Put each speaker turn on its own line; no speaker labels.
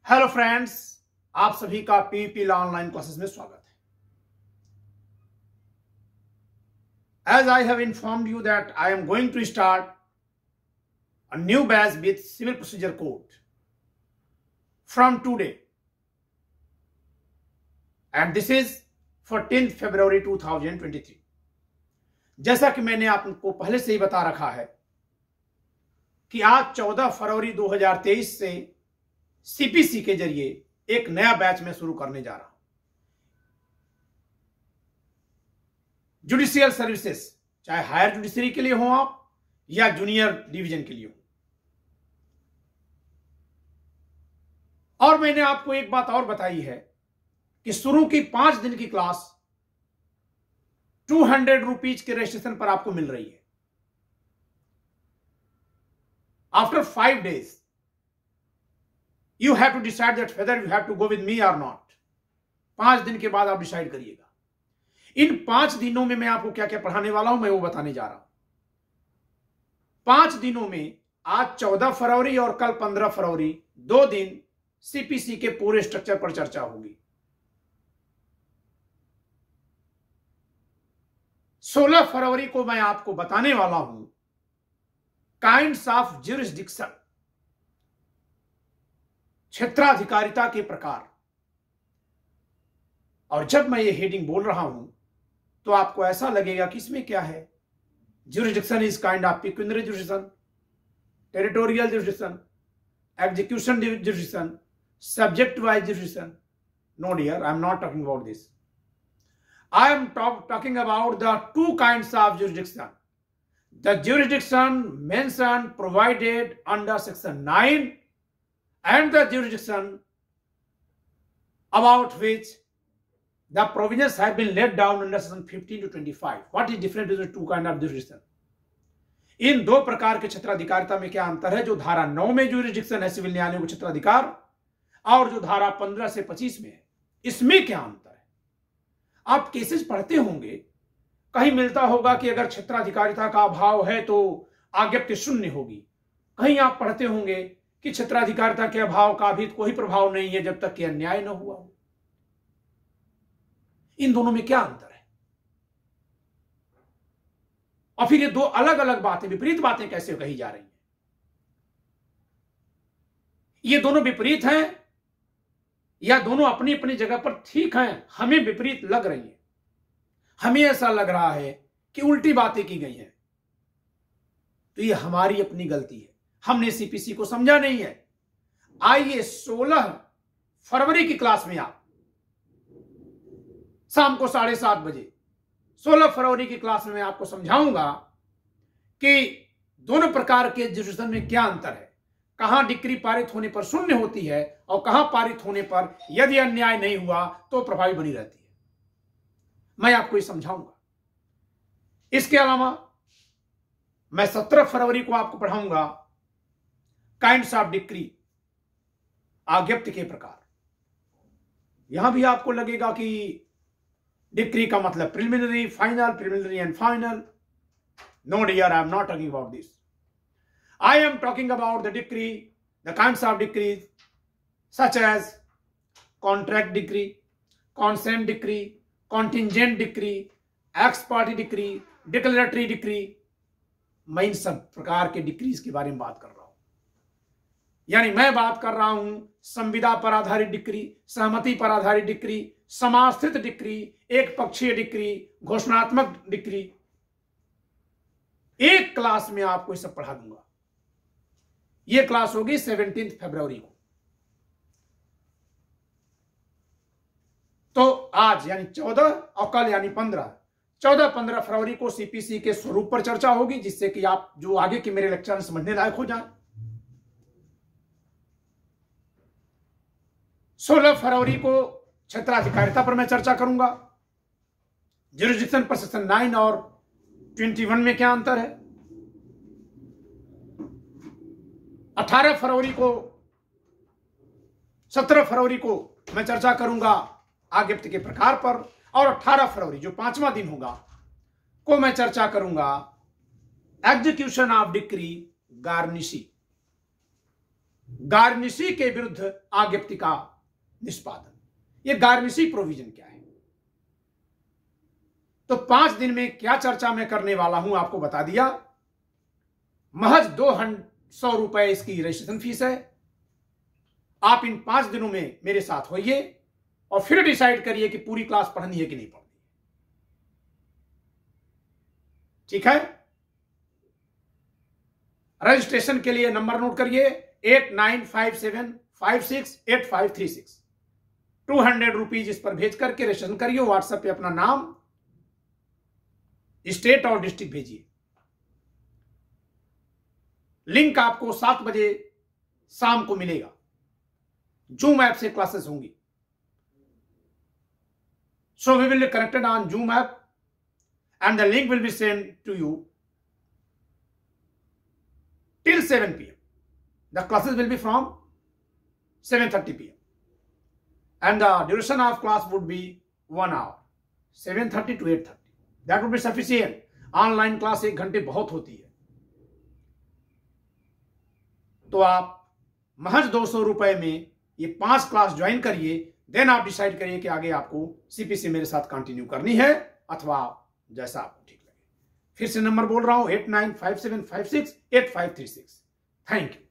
Hello friends, आप सभी का पीपी लॉ ऑनलाइन क्लासेस में स्वागत है। As I have informed you that I am going to start a new batch with Civil Procedure Code from today, and this is 14th February 2023। जैसा कि मैंने आपको पहले से ही बता रखा है कि आज 14 फरवरी 2023 से सीपीसी के जरिए एक नया बैच में शुरू करने जा रहा हूं। जुडिशियल सर्विसेज, चाहे हायर जुडिशरी के लिए हो आप या जूनियर डिवीजन के लिए हो। और मैंने आपको एक बात और बताई है कि शुरू की 5 दिन की क्लास 200 रुपीज के रजिस्ट्रेशन पर आपको मिल रही है। After 5 days you have to decide that whether you have to go with me or not। 5 दिन के बाद आप डिसाइड करिएगा। इन 5 दिनों में मैं आपको क्या क्या पढ़ाने वाला हूं, मैं वो बताने जा रहा हूं। 5 दिनों में आज 14 फरवरी और कल 15 फरवरी 2 दिन सीपीसी के पूरे स्ट्रक्चर पर चर्चा होगी। 16 फरवरी को मैं आपको बताने वाला हूं काइंड्स ऑफ ज्यूरिसडिक्शन, क्षेत्राधिकारिता के प्रकार। और जब मैं ये हेडिंग बोल रहा हूं तो आपको ऐसा लगेगा कि इसमें क्या है। Jurisdiction is kind of pecuniary jurisdiction, territorial jurisdiction, execution jurisdiction, subject wise jurisdiction. No dear, I am not talking about this. I am talking about the 2 kinds of jurisdiction. The jurisdiction mentioned provided under section 9 and the jurisdiction about which the provisions have been laid down under section 15 to 25. What is different between the 2 kinds of jurisdiction? इन 2 प्रकार के क्षेत्राधिकारिता में क्या अंतर है। जो धारा 9 में jurisdiction है सिविल न्यायालयों को क्षेत्राधिकार, और जो धारा 15 से 25 में है, इसमें क्या अंतर है। आप केसेस पढ़ते होंगे, कहीं मिलता होगा कि अगर क्षेत्राधिकारिता का अभाव है तो आज्ञप्ति शून्य होगी। कहीं आप पढ़ते होंगे कि क्षेत्राधिकारिता के अभाव का भी कोई प्रभाव नहीं है जब तक कि अन्याय न हुआ हो। इन दोनों में क्या अंतर है। और फिर ये 2 अलग अलग बातें, विपरीत बातें कैसे कही जा रही हैं। ये दोनों विपरीत हैं या दोनों अपनी अपनी जगह पर ठीक हैं। हमें विपरीत लग रही है, हमें ऐसा लग रहा है कि उल्टी बातें की गई हैं। तो ये हमारी अपनी गलती है, हमने सीपीसी को समझा नहीं है। आइए 16 फरवरी की क्लास में आप शाम को 7:30 बजे 16 फरवरी की क्लास में मैं आपको समझाऊंगा कि दोनों प्रकार के जुडिशन में क्या अंतर है, कहां डिक्री पारित होने पर शून्य होती है और कहां पारित होने पर यदि अन्याय नहीं हुआ तो प्रभावी बनी रहती है। मैं आपको ये समझाऊंगा। इसके अलावा मैं 17 फरवरी को आपको पढ़ाऊंगा काइंड्स ऑफ डिक्री, आज्ञप्ति के प्रकार। यहां भी आपको लगेगा कि डिक्री का मतलब preliminary, final, preliminary and final. No dear, I am not talking about this. I am talking about the decree, the kinds of decrees such as contract decree, consent decree, contingent decree, ex party decree, declaratory decree. मैं इन सब प्रकार के decrease के बारे में बात कर रहा हूं। यानी मैं बात कर रहा हूं संविदा पर आधारित डिक्री, सहमति पर आधारित डिक्री, समास्थित डिक्री, एक पक्षीय डिक्री, घोषणात्मक डिक्री। एक क्लास में आपको ये सब पढ़ा दूंगा। यह क्लास होगी 17 फरवरी को। तो आज यानी 14 और कल यानी 14-15 फरवरी को सीपीसी के स्वरूप पर चर्चा होगी, जिससे कि आप जो आगे के मेरे लेक्चर समझने लायक हो जाए। 16 फरवरी को क्षेत्राधिकारिता पर मैं चर्चा करूंगा। ज्यूरिसडिक्शन पर सेक्शन 9 और 21 में क्या अंतर है। 18 फरवरी को 17 फरवरी को मैं चर्चा करूंगा आज्ञप्ति के प्रकार पर, और 18 फरवरी जो 5वां दिन होगा को मैं चर्चा करूंगा execution of decree garnishee. Garnishee के विरुद्ध आज्ञप्ति का निष्पादन। ये गार्निशी प्रोविजन क्या है? तो 5 दिन में क्या चर्चा मैं करने वाला हूं आपको बता दिया। महज 200 रुपए इसकी रजिस्ट्रेशन फीस है। आप इन 5 दिनों में मेरे साथ होइए और फिर डिसाइड करिए कि पूरी क्लास पढ़नी है कि नहीं पढ़नी। ठीक है? रजिस्ट्रेशन के लिए नंबर नोट करिए 8957568536। 200 रुपीज इस पर भेज करके रजिस्ट्रेशन करिए। व्हाट्सएप पे अपना नाम, स्टेट और डिस्ट्रिक्ट भेजिए। लिंक आपको 7 बजे शाम को मिलेगा। जूम ऐप से क्लासेस होंगी। So we will be connected on Zoom app and the link will be sent to you till 7 p.m. The classes will be from 7:30 p.m. and the duration of class would be 1 hour, 7:30 to 8:30. That would be sufficient. Online class 1 घंटे बहुत होती है। तो आप महज 200 रुपए में ये 5 क्लास ज्वाइन करिए। देन आप डिसाइड करिए कि आगे आपको सीपीसी मेरे साथ कंटिन्यू करनी है अथवा जैसा आपको ठीक लगे। फिर से नंबर बोल रहा हूं 8957568536। Thank you.